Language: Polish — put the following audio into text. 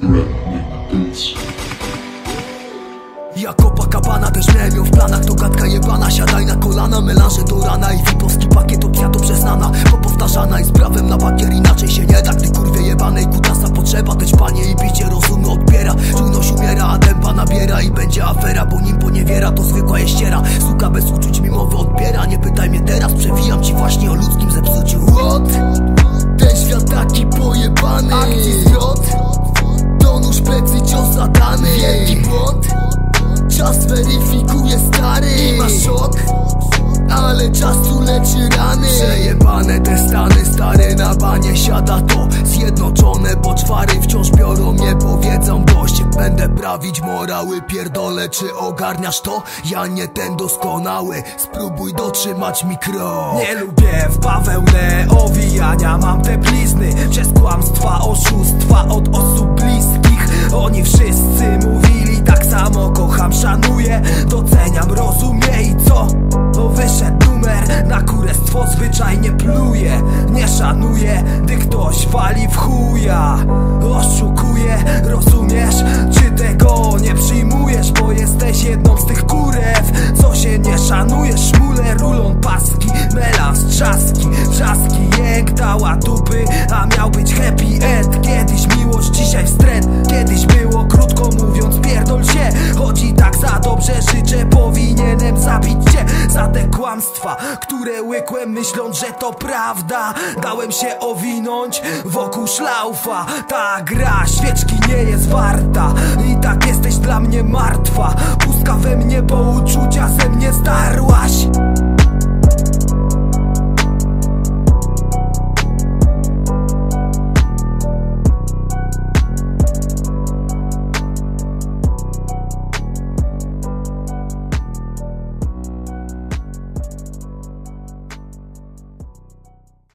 Ja Copacabana też miałem ją w planach. To gadka jebana, siadaj na kolana. Melanże do rana i wipowski pakiet. Opcja to przeznana, popowtarzana i z prawem na bakier. Inaczej się nie da, gdy kurwie jebanej kutasa potrzeba. Też panie i bicie rozumu odbiera. Czujność umiera, a tempa nabiera. I będzie afera, bo nim poniewiera. To zwykła jeściera, suka bez uczuć mi mowy odbiera. Nie pytaj mnie teraz, przewijam ci właśnie o ludzkim zepsuciu. What? Ten świat taki pojebany. Akcji zwrot, to nóż plecy, cios zadany. Wielki błąd, czas weryfikuje stary. I masz szok, ale czasu leczy rany. Przejebane te stany, stary na banie siada to zjednoczone poczwary wciąż biorą mnie, powiedzą dość. Będę prawić morały, pierdolę, czy ogarniasz to? Ja nie ten doskonały, spróbuj dotrzymać mikro. Nie lubię w bawełnę owijania, mam te blizny przez kłamstwa, oszustwa od osób bliskich. Oni wszyscy mówili tak samo, kocham, szanuję, doceniam, rozumie i co? No wyszedł numer, na kurestwo zwyczajnie pluje. Nie szanuję, gdy ktoś wali w chuja. Oszukuje, rozumiesz? Czy tego nie przyjmujesz? Bo jesteś jedną z tych kurew, co się nie szanuje. Szmule, rulon, paski, melanż, trzaski, wrzaski, jęk dała dupy, a miał być happy end. Kiedyś miłość, dzisiaj wstręt. Kiedyś było krótko mówiąc, pierdol się. Choć i tak za dobrze życzę, powinienem zabić cię za te kłamstwa, które łykłem myśląc, że to prawda. Dałem się owinąć wokół szlaufa. Ta gra świeczki nie jest warta. I tak jesteś dla mnie martwa. Pustka we mnie, bo uczucia ze mnie zdarłaś.